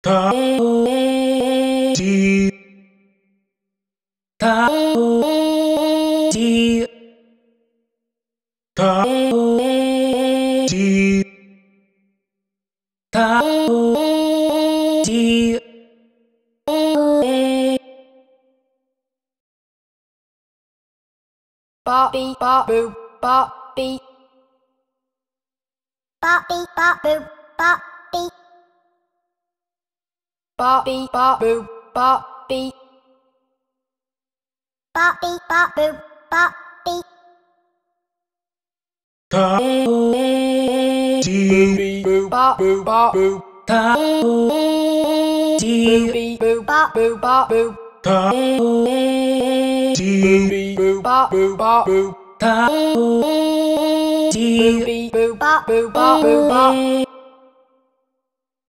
tha chi tha chi tha chi tha chi bop beep bop boop bop beep bop beep bop boop bop beep bop beep bop boop bop beep bop beep bop boop bop beep tha chi bop boop bop boop tha chi beep boop bop boop bop boop tha chi boop bop boop bop boop tha chi beep boop bop boop bop boop bop